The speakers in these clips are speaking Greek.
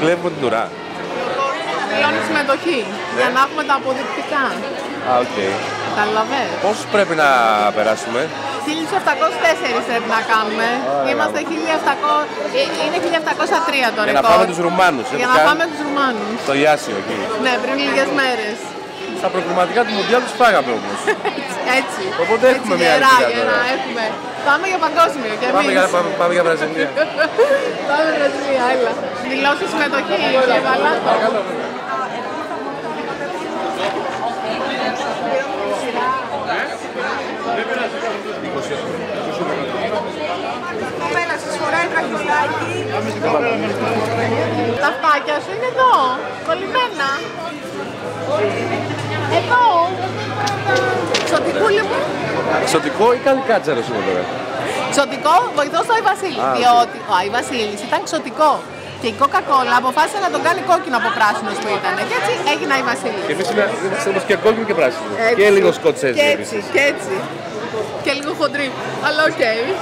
κλέβουμε την ουρά. Δηλώνει συμμετοχή για να έχουμε τα αποδεικτικά. Α, οκ. Καταλαβες. Πόσους πρέπει να περάσουμε? 1704 πρέπει να κάνουμε. Είμαστε 1700. Είναι 1703 το ρεκόρ. Για να πάμε τους Ρουμάνους. Για να πάμε τους Ρουμάνους. Στο Ιάσιο εκεί. Ναι, πριν λίγες μέρες. Στα προκριματικά του Μουντιάλ τους φάγαμε όμως. Έτσι. Οπότε έχουμε έτσι, μια γερά, έχουμε. Πάμε για παγκόσμιο και εμείς. Πάμε για Βραζιλία. Πάμε Βραζιλία, έλα. Δηλώσεις συμμετοχή, έβαλα. Παρακαλώ. Τα φτάκια σου είναι εδώ, κολλημένα. Εδώ. Ξωτικούλη μου. Εξωτικό ή κάνει κάτσαρο σήμερα τώρα? Ξωτικό, βοηθός του Άι Βασίλη. Διότι ο Άι Βασίλης ήταν ξωτικό. Και η Coca-Cola αποφάσισε να τον κάνει κόκκινο από πράσινος που ήταν. Και έτσι έγινε Άι Βασίλης. Και εμείς είμαστε όμως και κόκκινο και πράσινο. Και λίγο σκοτσέζι. Και έτσι, και έτσι. Και λίγο χοντρή. Αλλά οκ.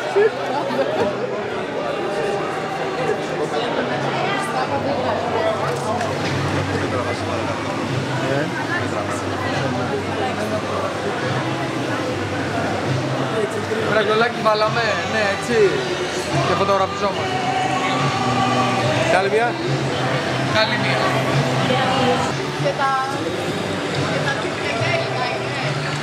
Βραγιολάκι βάλαμε, ναι, έτσι. Και φωτογραφιζόμαστε. Καλή μία. Καλή μία. Και τα τσιπλικέλικα είναι.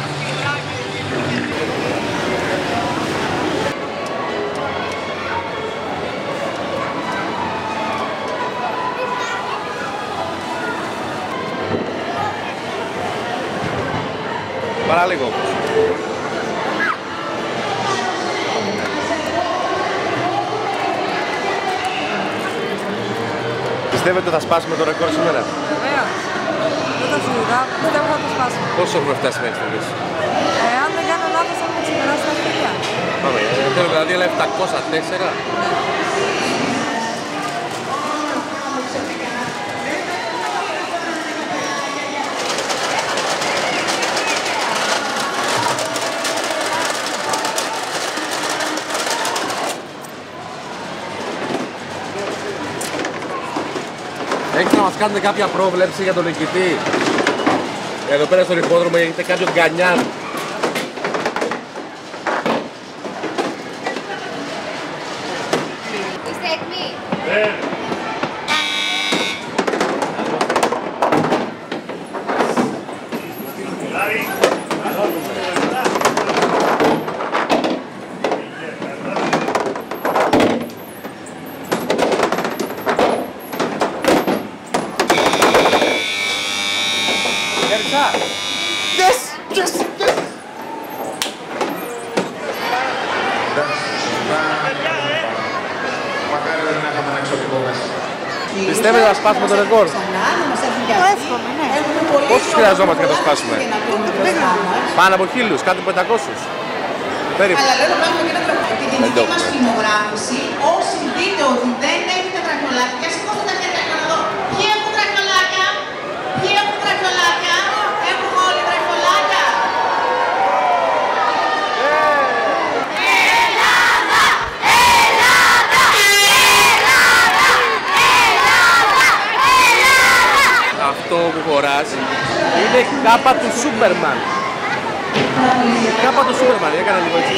Παραλίγο. Πιστεύετε ότι θα σπάσουμε το ρεκόρ σήμερα? Βεβαίως. Δεν το συζητάω. Πιστεύω θα το σπάσουμε. Πόσο έχουμε φτάσει μέχρι στιγμής? Αν δεν κάνω λάθος, έχουμε ξεπεράσει τα 1000. Πάμε, θέλω δηλαδή, αλλά 704. Έχετε να μας κάνετε κάποια πρόβλεψη για τον νικητή? Εδώ πέρα στον υπόδρομο έχετε κάποιο γκανιάρ? Είστε έτοιμοι? Ναι. Πιστεύετε να σπάσουμε το ρεκόρ? Το εύχομαι, ναι. Πόσους χρειαζόμαστε για να το σπάσουμε? Πάνω από 1000, κάτω από 500. Περίπου. Αλλά λέω πράγμα και ένα τραγούδι. Τη δική μας φιλμογράφηση, όσοι δείτε ότι δεν έχετε τραχιολάκια, σηκώστε τα χέρια να δω. Ποιοι έχουν τραχιολάκια? Ποιοι έχουν τραχιολάκια? Έχουμε όλοι τραχιολάκια? Ελλάδα! Ελλάδα! Ελλάδα! Ελλάδα! Αυτό που χωράς είναι η κάπα του Σούπερμαν. Η κάπα του Σούπερμαν, έκανα λίγο έτσι.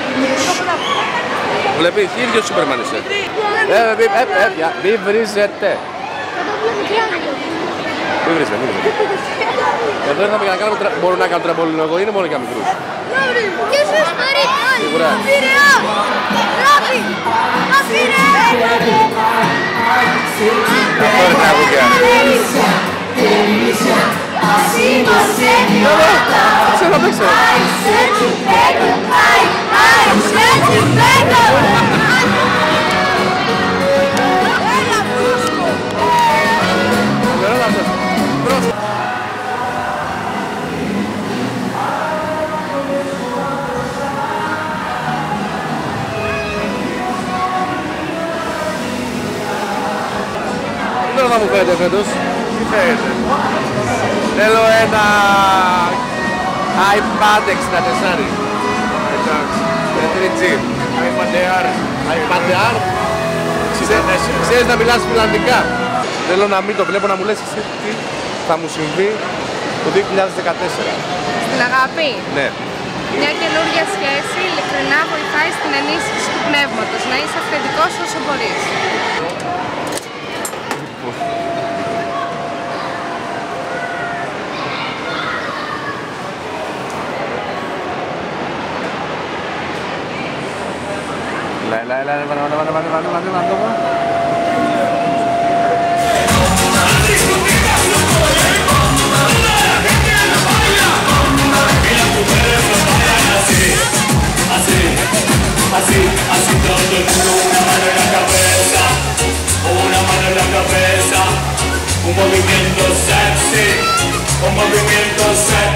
Βλέπεις, ίδιος Σούπερμαν είσαι. Μη βρίζετε. Μη βρίζετε, μη βρίζετε. Εδώ ήρθαμε για να κάνουμε, μπορώ να κάνω τραμπολίνο εγώ, είναι μόνο για μικρούς. Και εσείς Μαρή! Σίγουρα. Πειραιά! Ράπη! Πειραιά! Αυτό είναι τραγούδια. Ξέρω, δεν ξέρω. Δεν θα μου φέρετε φέτος. Τι φέρετε? Θέλω ένα iPad 64. Εντάξει. 3G. iPad Air. iPad Air. Ξέρεις να μιλάς φιλανδικά? Θέλω να μην το βλέπω, να μου λες εσύ τι θα μου συμβεί το 2014. Στην αγάπη. Ναι. Μια καινούργια σχέση ειλικρινά βοηθάει στην ενίσχυση του πνεύματος. Να είσαι αυθεντικός όσο μπορείς. Así todo el mundo, una mano en la cabeza, una mano en la cabeza, un movimiento sexy, un movimiento sexy.